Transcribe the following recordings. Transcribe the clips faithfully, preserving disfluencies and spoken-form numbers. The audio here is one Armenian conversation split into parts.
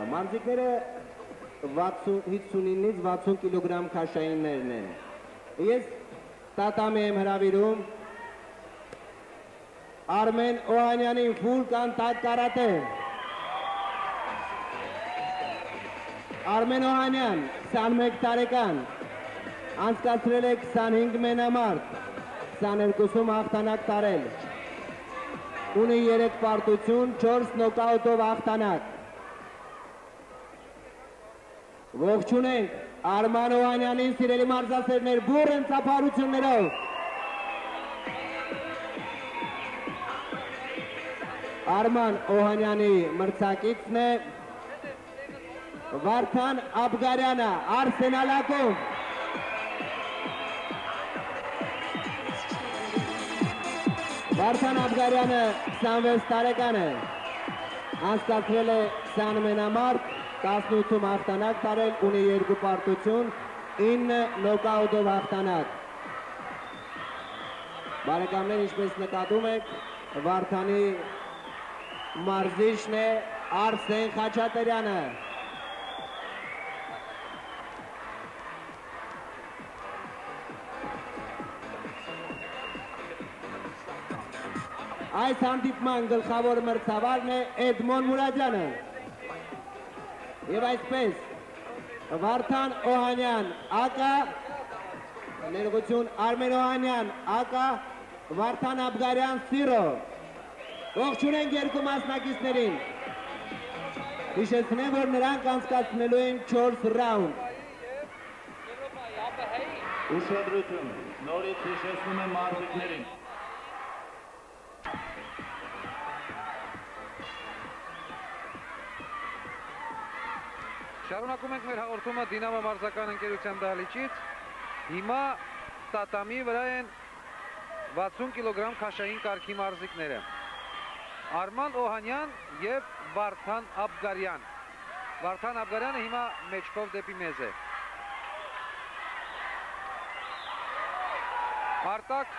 Մարզիկները հիսունինից վաթսուն կիլոգրամ քաշայիններն են։ Ես տատամի եմ հրավիրում Արմեն Օհանյանին ֆուլ կանտակտ կարատե։ Արմեն Օհանյան, քսանմեկ տարեկան, անցկացրել է քսանհինգ մենամարտ, քսաներկուսում հաղթանակ տարել։ Ունի երեք պարտություն, չորս նոկաուտով հաղթանակ։ Ողջունենք Արման Օհանյանին, սիրելի մարզասերներ, բուռն ծափարություններով։ Արման Օհանյանի մրցակիցն է Վարդան Աբգարյանը, Արսենալ ակումբ։ Վարդան Աբգարյանը քսանվեց տարեկան է, անցկացրել է քսան մենամարտ, տասնութում հաղթանակ տարել, ունի երկու պարտություն, ինը նոկաուտով հաղթանակ։ Բարեկամներ, ինչպես նկատում եք, Վարդանի մարզիչն է Արսեն Խաչատրյանը։ Այս հանդիպման գլխավոր մրցավարն է Էդմոն Մուրադյանը։ Եվ այսպես, Վարդան Օհանյան, ակա, ներողություն, Արմեն Օհանյան, ակա, Վարդան Աբգարյան, սիրո։ Ողջունենք երկու մասնակիցներին։ Հիշեցնեմ, որ նրանք անցկացնելու են չորս ռաունդ։ Ուշադրություն, նորից հիշեցնում եմ մարզիկներին։ Շարունակում ենք մեր հաղորդումը Դինամո մարզական ընկերության դահլիճից։ Հիմա տատամի վրա են վաթսուն կիլոգրամ քաշային կարգի մարզիկները։ Արման Օհանյան և Վարդան Աբգարյան։ Վարդան Աբգարյանը հիմա մեջքով դեպի մեզ է։ Արտակ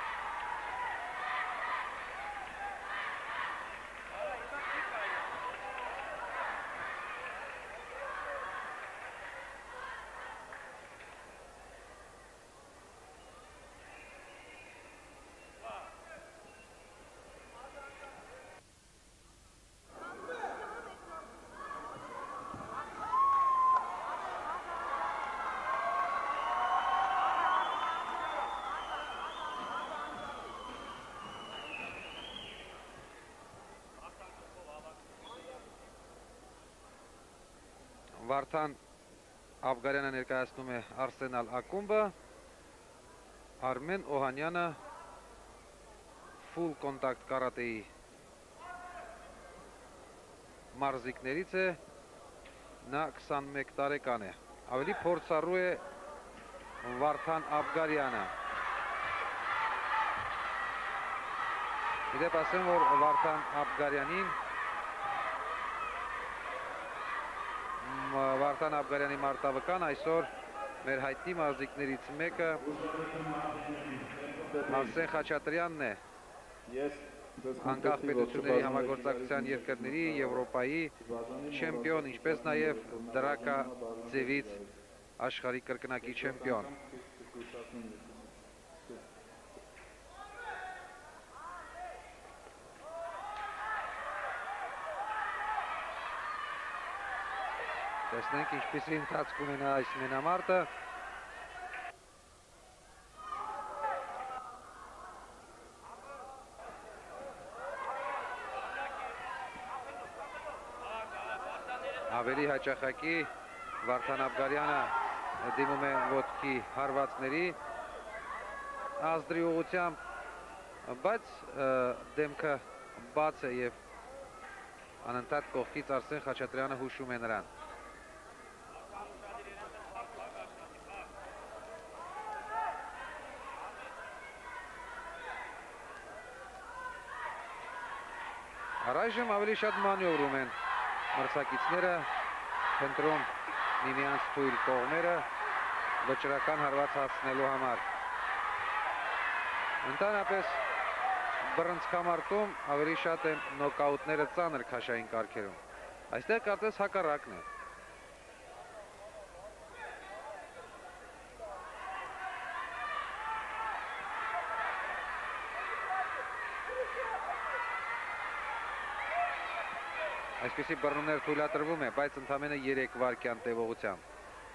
Վարդան Աբգարյանը ներկայացնում է Արսենալ ակումբը, Արմեն Օհանյանը ֆուլ կոնտակտ կարատեի մարզիկներից է, նա քսանմեկ տարեկան է, ավելի փորձառու է Վարդան Աբգարյանը։ Իդեպ ասեմ, որ Վարդան Աբգարյանին Վարդան Աբգարյանի մարտավկան այսօր մեր հայտնի մարզիկներից մեկը Արսեն Խաչատրյանն է, անկախ պետությունների համագործակցության երկրների, Եվրոպայի չեմպիոն, ինչպես նաև դրակա ձևից աշխարհի կրկնակի չեմպիոն։ Տեսնենք ինչպիսի ընթացք ունենա այս մենամարտը։ Ավելի հաճախակի Վարդան Աբգարյանը դիմում է ոտքի հարվածների ազդրի ուղղությամբ, բայց դեմքը բաց է և անընդհատ կողքից Արսեն Խաչատրյանը հուշում է նրան։ Առայժմ ավելի շատ մանևրում են մրցակիցները, փնտրում միմյանց թույլ կողմերը վճռական հարված հասցնելու համար։ Ընդհանրապես բռնցքամարտում ավելի շատ են նոկաուտները ծանր քաշային կարգերում։ Այստեղ կարծես հակառակն է։ Այսպիսի բռնումներ թույլատրվում է, բայց ընդամենը երեք վայրկյան տևողությամբ։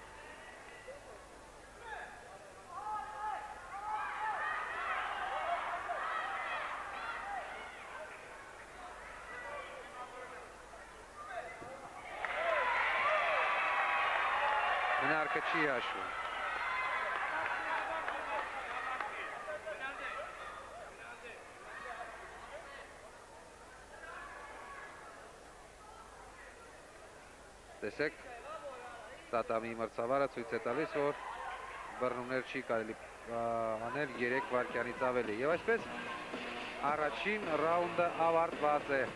Մնարկը չի հաշվում։ Տեսեք, տատամի մրցավարը ցույց է տալիս, որ բռնումներ չի կարելի անել երեք վայրկյանից ավելի։ Եվ այսպես առաջին ռաունդը ավարտված է։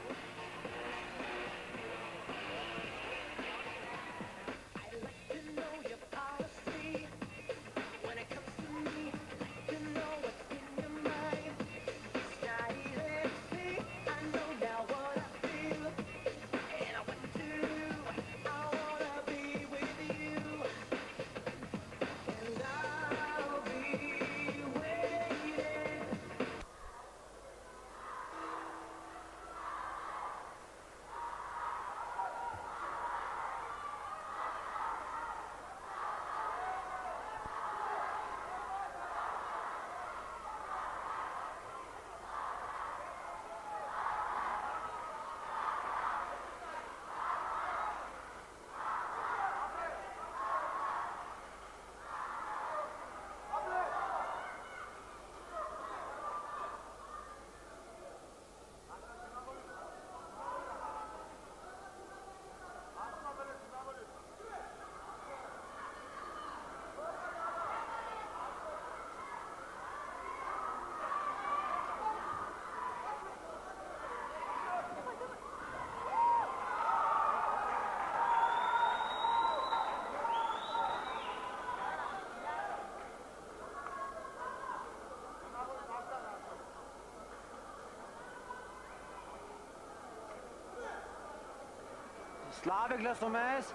Սլավիկ լսում ես։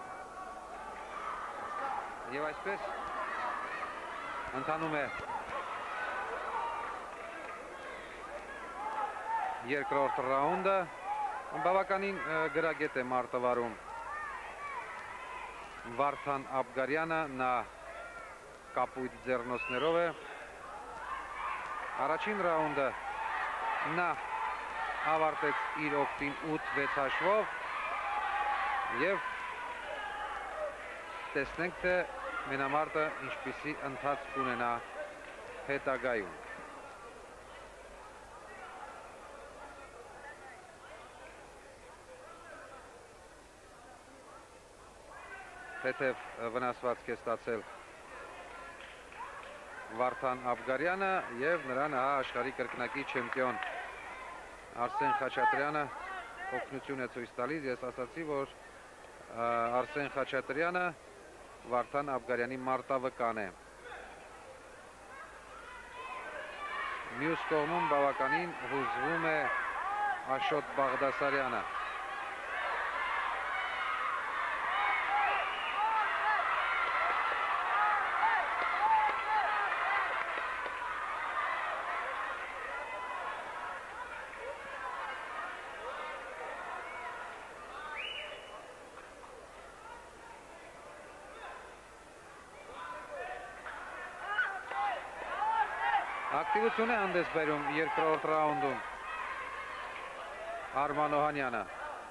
Եվ այսպես ընթանում է երկրորդ ռաունդը, բավականին գրագետ է մարտավարում Վարդան Աբգարյանը, նա կապույտ ձեռնոցներով է։ Առաջին ռաունդը նա ավարտեց իր օգտին ութ վեց հաշվով և տեսնենք, թե մենամարտը ինչպիսի ընթացք ունենա հետագայում։ Թեթև վնասվածք է ստացել Վարդան Աբգարյանը և նրան աշխարհի կրկնակի չեմպիոն Արսեն Խաչատրյանը օգնություն է ցույց տալիս։ Ես ասացի, որ Արսեն Խաչատրյանը Վարդան Աբգարյանի մարտավկան է։ Մյուս կողմում բավականին հուզվում է Աշոտ Բաղդասարյանը։ Ակտիվություն է հանդես բերում երկրորդ ռաունդում Արման Օհանյանը։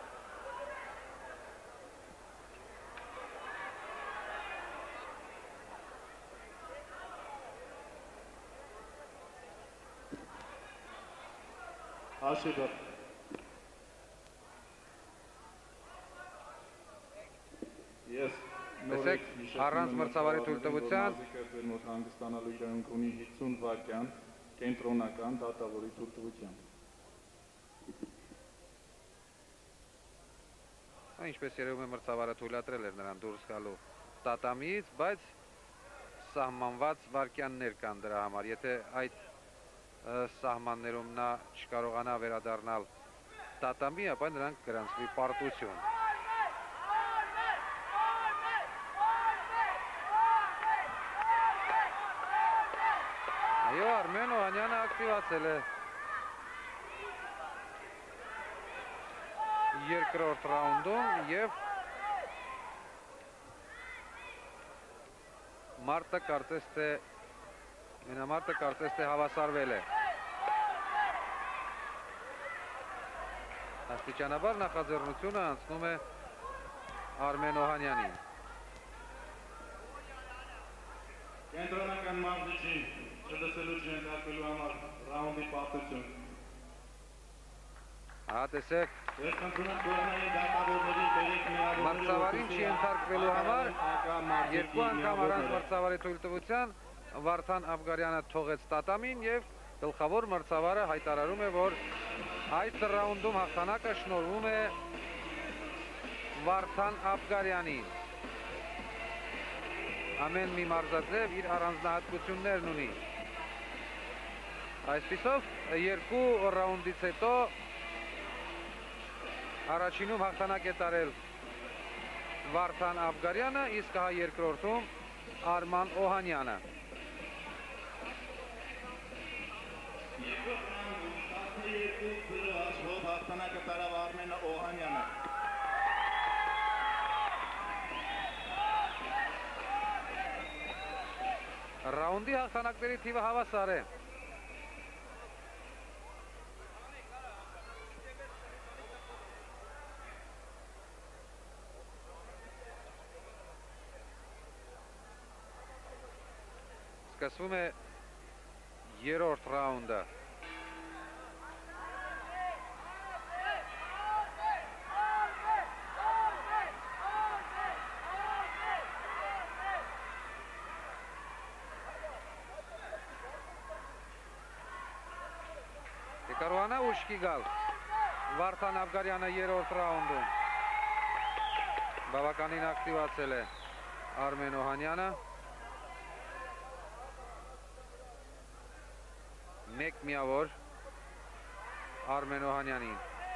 Հաշիվը։ Ես Տեսեք, առանց մրցավարի թույլտվության մոտ հանգստանալու իրավունք ունի հիսուն վայրկյան կենտրոնական դատավորի թույլտվությամբ։ Ինչպես երևում է, մրցավարը թույլատրել էր նրան դուրս գալու տատամիից, բայց սահմանված վայրկյաններ կան դրա համար։ Եթե այդ սահմաններում նա չկարողանա վերադառնալ տատամի, ապա նրանք գրանցվի պարտություն։ Օհանյանը ակտիվացել է երկրորդ ռաունդում եւ Մարտը կարծես թե Մենամարտը կարծես թե հավասարվել է։ Աստիճանաբար նախաձեռնությունը անցնում է Արմեն Օհանյանին։ Կենտրոնական մարզիչին չլսելու չենթարկվելու համար ռաունդի պարտություն։ Հա տեսեք, Ես խնդրում եմ կողմերի դատավորների բերեք միավորների մրցավարին չի ենթարկվելու համար երկու անգամ առանց մրցավարի թույլտվության Վարդան Աբգարյանը թողեց տատամին եւ գլխավոր մրցավարը հայտարարում է, որ այդ ռաունդում հաղթանակը շնորհվում է Վարդան Աբգարյանին։ Ամեն մի մարզաձև իր առանձնահատկություններն ունի։ Այսպիսով երկու ռաունդից հետո առաջինում հաղթանակ է տարել Վարդան Աբգարյանը, իսկ հա երկրորդում Արման Օհանյանը։ Հաղթանակը տարավ Արմեն Օհանյանը։ Ռաունդի հաղթանակների թիվը հավասար է։ Սկսվում է երրորդ ռաունդը։ Կարողանա ուշքի գալ Վարդան Աբգարյանը երրորդ ռաունդում։ Բավականին ակտիվացել է Արմեն Օհանյանը։ Մեկ միավոր Արմեն Օհանյանին։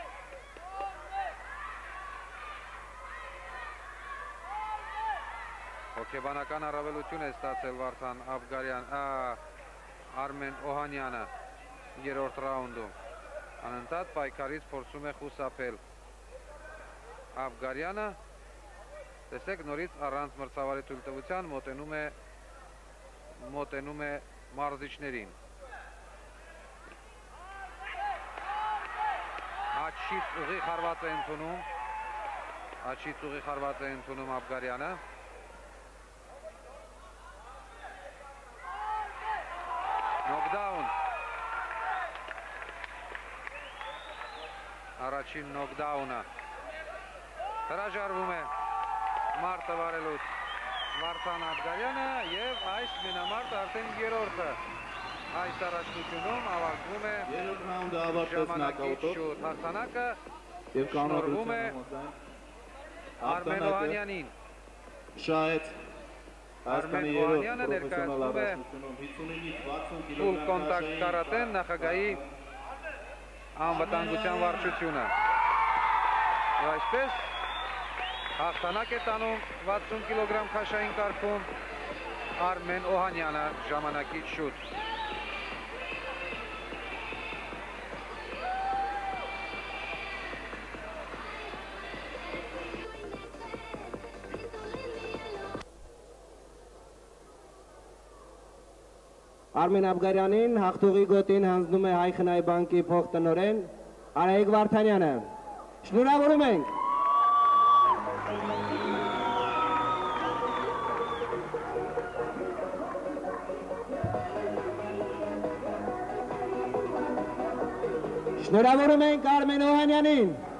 Հոգեբանական առավելություն է ստացել Վարդան Աբգարյան, Արմեն Օհանյանը երրորդ ռաունդում։ Անընդհատ պայքարից փորձում է խուսափել Աբգարյանը։ Տեսեք, նորից առանց մրցավարի թույլտվության մոտենում է մոտենում է մարզիչներին։ Աչից ուղի խարված է ընդունում, աչից ուղի խարված է ընդունում Աբգարյանը։ Նոկդաուն։ Առաջին նոկդաունը հրաժարվում է մարտը վարելուց Վարդան Աբգարյանը եւ այս մենամարտը արդեն երրորդը այս առաջնությունում ավարտվում է ժամանակի շուտ հաղթանակը շնորհվում է Արմեն Օհանյանին։ Շահեց Արմեն Օհանյանը ներկայացնում է ֆուլ կոնտակտ կարատեն նախագահի անվտանգության վարչությունը։ Ու այսպես հաղթանակ է տանում վաթսուն կիլոգրամ քաշային կարգում Արմեն Օհանյանը ժամանակից շուտ։ Արմեն Աբգարյանին հաղթողի գոտին հանձնում է Հայ խնայ բանկի փոխտնօրեն Արայիկ Վարդանյանը։ Շնորհավորում ենք։ Շնորհավորում ենք Արմեն Օհանյանին։